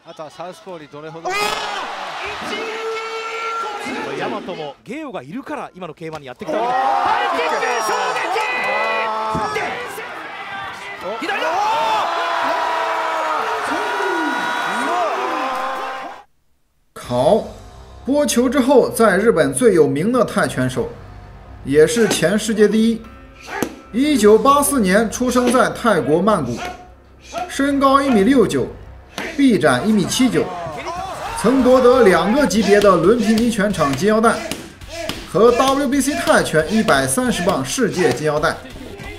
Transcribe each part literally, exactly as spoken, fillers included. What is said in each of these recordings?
あとはサウスポーにどれほど。 ヤマトもゲオがいるから今の ケーワン にやってきたわけで。 ハイキック衝撃。左。 考播求之后，在日本最有名的泰拳手，也是前世界第一。一九八四年出生在泰国曼谷，身高一米六九，臂展一米七九，曾夺得两个级别的伦皮尼拳场金腰带和 W B C 泰拳一百三十磅世界金腰带。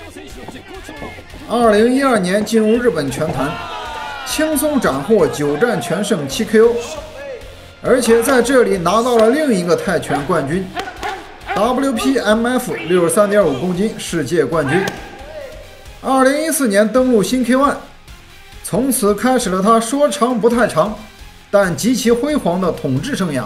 二零一二年进入日本拳坛，轻松斩获九战全胜七 K O。而且在这里拿到了另一个泰拳冠军 W P M F 六十三点五公斤世界冠军。二零一四年登陆新 K 一， 从此开始了他说长不太长但极其辉煌的统治生涯。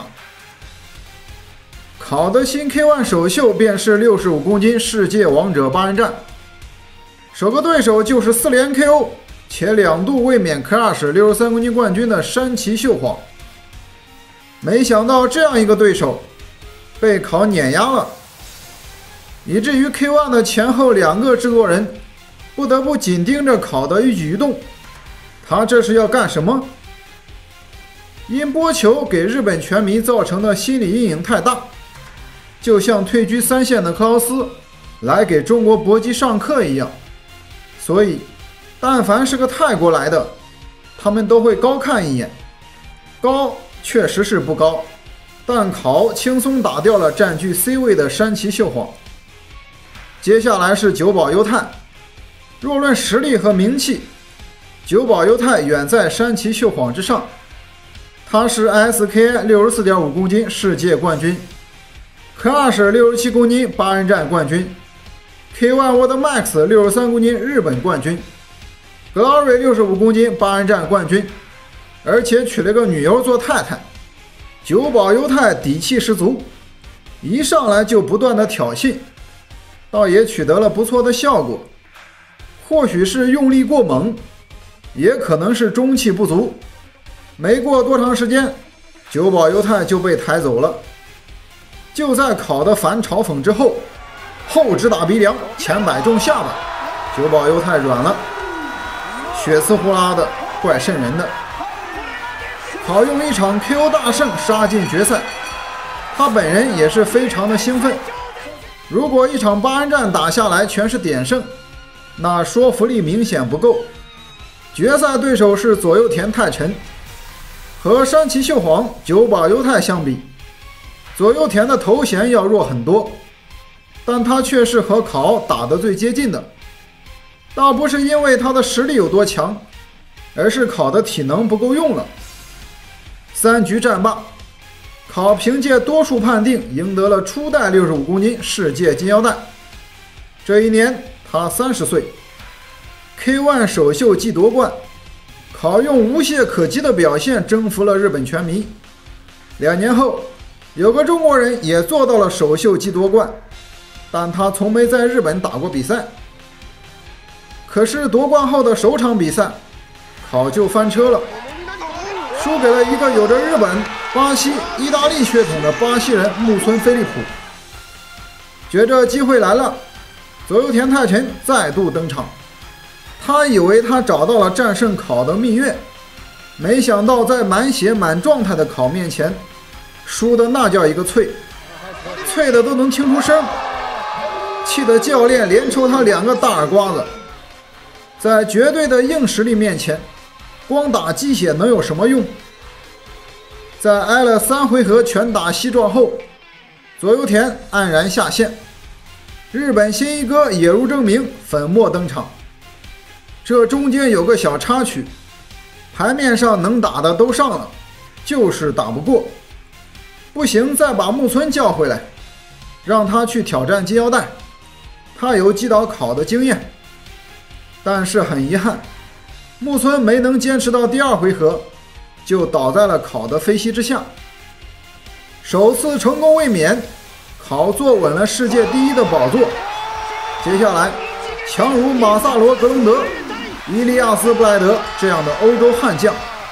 考的新 K 一 首秀便是六十五公斤世界王者八人战，首个对手就是四连 K O 且两度卫冕 Crush 六十三公斤冠军的山崎秀晃。没想到这样一个对手被考碾压了，以至于 K 一 的前后两个制作人不得不紧盯着考的一举一动，他这是要干什么？因播求给日本拳迷造成的心理阴影太大，就像退居三线的克劳斯来给中国搏击上课一样，所以但凡是个泰国来的，他们都会高看一眼。高确实是不高，但考轻松打掉了占据 C 位的山崎秀晃。接下来是久保优太，若论实力和名气，久保优太远在山崎秀晃之上。他是 I S K A 六十四点五公斤世界冠军， Crush 六十七公斤八人战冠军， K 一 World Max 六十三公斤日本冠军， Glory 六十五公斤八人战冠军，而且娶了个女友做太太。久保优太底气十足，一上来就不断的挑衅，倒也取得了不错的效果。或许是用力过猛，也可能是中气不足。没过多长时间，久保优太就被抬走了。就在考的反嘲讽之后，后直打鼻梁，前摆中下巴，久保优太软了，血丝呼啦的，怪瘆人的。考用一场 K O 大胜杀进决赛，他本人也是非常的兴奋。如果一场八人战打下来全是点胜，那说服力明显不够。决赛对手是左右田泰臣，和山崎秀晃、久保优太相比，左右田的头衔要弱很多，但他却是和考打得最接近的。倒不是因为他的实力有多强，而是考的体能不够用了。三局战罢，考凭借多数判定赢得了初代六十五公斤世界金腰带。这一年他三十岁 ，K 一 首秀即夺冠，考用无懈可击的表现征服了日本拳迷。两年后，有个中国人也做到了首秀即夺冠，但他从没在日本打过比赛。可是夺冠后的首场比赛，考就翻车了。输给了一个有着日本、巴西、意大利血统的巴西人木村菲利普。觉着机会来了，左右田泰臣再度登场。他以为他找到了战胜考的秘诀，没想到在满血满状态的考面前，输的那叫一个脆，脆的都能听出声，气得教练连抽他两个大耳刮子。在绝对的硬实力面前，光打鸡血能有什么用？在挨了三回合拳打西撞后，左右田黯然下线，日本新一哥野如正明粉墨登场。这中间有个小插曲，牌面上能打的都上了，就是打不过。不行，再把木村叫回来，让他去挑战金腰带，他有击倒考的经验。但是很遗憾，木村没能坚持到第二回合，就倒在了考的飞膝之下。首次成功卫冕，考坐稳了世界第一的宝座。接下来强如马萨罗·格隆德、伊利亚斯·布莱德这样的欧洲悍将，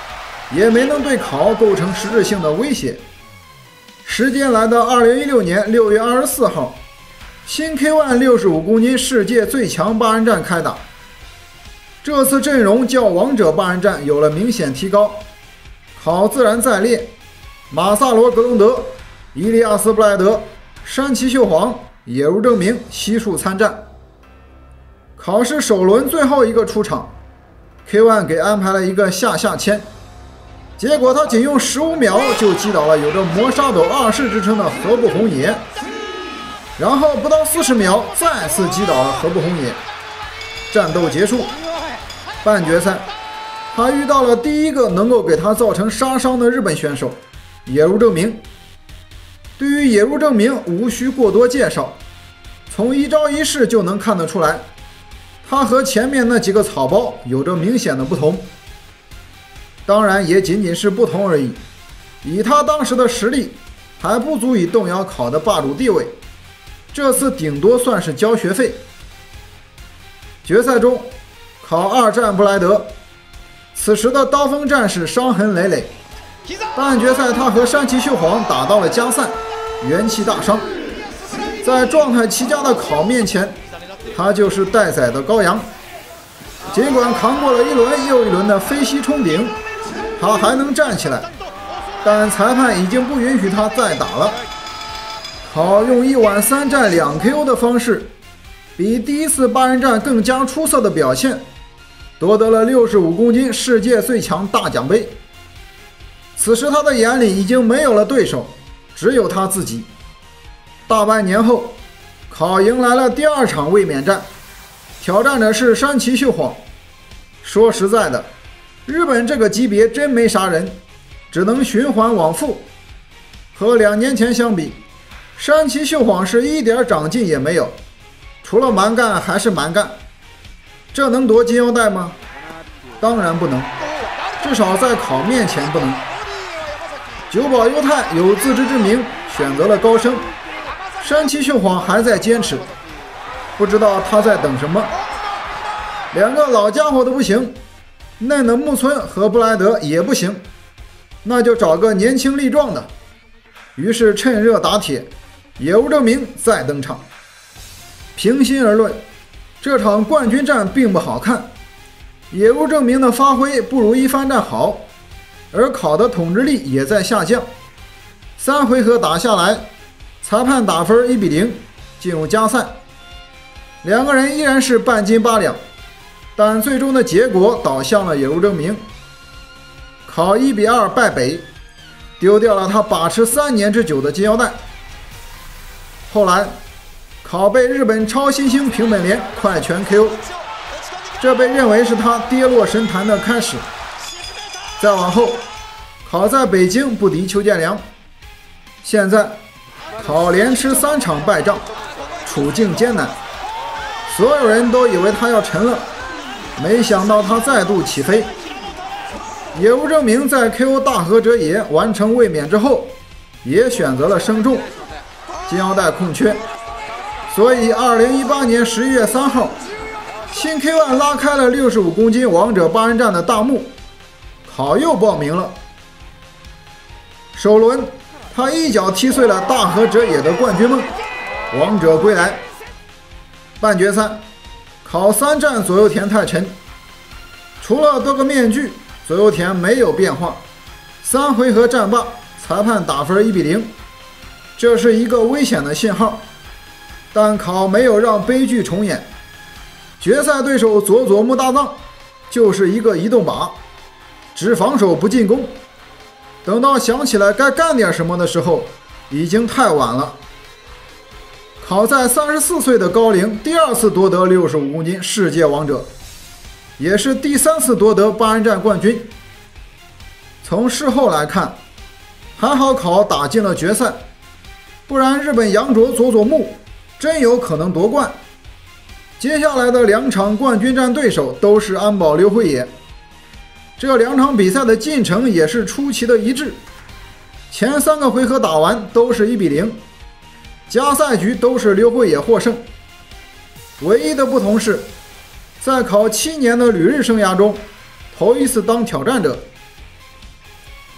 也没能对考构成实质性的威胁。时间来到二零一六年六月二十四号，新 K 一 六十五公斤世界最强八人战开打。这次阵容较王者八人战有了明显提高，考自然在列，马萨罗·格隆德、伊利亚斯·布莱德、山崎秀晃、野如正明悉数参战。考试首轮最后一个出场 ，K 一 给安排了一个下下签，结果他仅用十五秒就击倒了有着磨砂斗二世之称的河部弘野，然后不到四十秒再次击倒了河部弘野。战斗结束，半决赛，他遇到了第一个能够给他造成杀伤的日本选手野如正明。对于野如正明无需过多介绍，从一招一式就能看得出来，他和前面那几个草包有着明显的不同。当然也仅仅是不同而已，以他当时的实力还不足以动摇考的霸主地位，这次顶多算是交学费。决赛中，考二战布莱德，此时的刀锋战士伤痕累累，半决赛他和山崎秀晃打到了加赛，元气大伤。在状态奇佳的考面前，他就是待宰的羔羊。尽管扛过了一轮又一轮的飞膝冲顶，他还能站起来，但裁判已经不允许他再打了。考用一晚三战两 K O 的方式，比第一次八人战更加出色的表现，夺得了六十五公斤世界最强大奖杯。此时他的眼里已经没有了对手，只有他自己。大半年后，考迎来了第二场卫冕战，挑战者是山崎秀晃。说实在的，日本这个级别真没啥人，只能循环往复。和两年前相比，山崎秀晃是一点长进也没有，除了蛮干还是蛮干。这能夺金腰带吗？当然不能，至少在考面前不能。久保优太有自知之明，选择了高升。山崎秀晃还在坚持，不知道他在等什么。两个老家伙都不行，嫩的木村和布莱德也不行，那就找个年轻力壮的。于是趁热打铁，野无正明再登场。平心而论，这场冠军战并不好看，野无正明的发挥不如一番战好，而考的统治力也在下降。三回合打下来，裁判打分一比零，进入加赛。两个人依然是半斤八两，但最终的结果导向了野无正明。考一比二败北，丢掉了他把持三年之久的金腰带。后来，考被日本超新星平本莲快拳 K O， 这被认为是他跌落神坛的开始。再往后，考在北京不敌邱建良。现在，考连吃三场败仗，处境艰难，所有人都以为他要沉了，没想到他再度起飞。野无正明在 K O 大和哲也完成卫冕之后，也选择了升重，金腰带空缺，所以二零一八年十一月三号，新 K 一 拉开了六十五公斤王者八人战的大幕，考又报名了。首轮，他一脚踢碎了大和哲也的冠军梦，王者归来。半决赛，考三战左右田太晨，除了多个面具，左右田没有变化。三回合战罢，裁判打分一比零，这是一个危险的信号。但考没有让悲剧重演，决赛对手佐佐木大藏就是一个移动靶，只防守不进攻。等到想起来该干点什么的时候，已经太晚了。考在三十四岁的高龄第二次夺得六十五公斤世界王者，也是第三次夺得八人战冠军。从事后来看，还好考打进了决赛，不然日本洋卓佐佐木真有可能夺冠。接下来的两场冠军战对手都是安保刘辉野，这两场比赛的进程也是出奇的一致，前三个回合打完都是一比零，加赛局都是刘辉野获胜。唯一的不同是，在考七年的旅日生涯中，头一次当挑战者。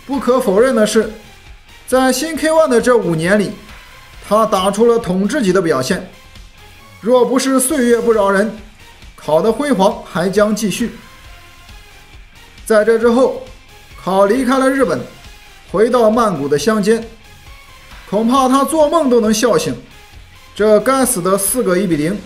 不可否认的是，在新 K 一 的这五年里，他打出了统治级的表现。若不是岁月不饶人，考的辉煌还将继续。在这之后，考离开了日本，回到曼谷的乡间，恐怕他做梦都能笑醒。这该死的四个一比零。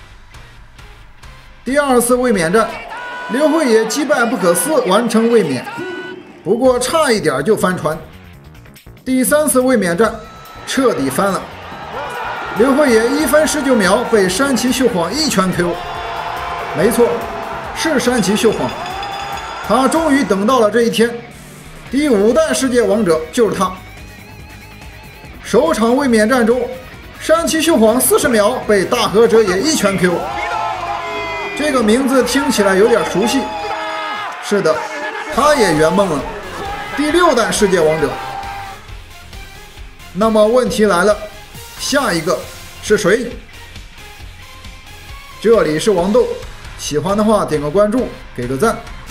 第二次卫冕战，刘慧野击败不可思完成卫冕，不过差一点就翻船。第三次卫冕战彻底翻了，刘慧野一分十九秒被山崎秀晃一拳 K O。没错，是山崎秀晃，他终于等到了这一天，第五代世界王者就是他。首场卫冕战中，山崎秀晃四十秒被大和哲也一拳 K O。这个名字听起来有点熟悉，是的，他也圆梦了，第六代世界王者。那么问题来了，下一个是谁？这里是王豆，喜欢的话点个关注，给个赞。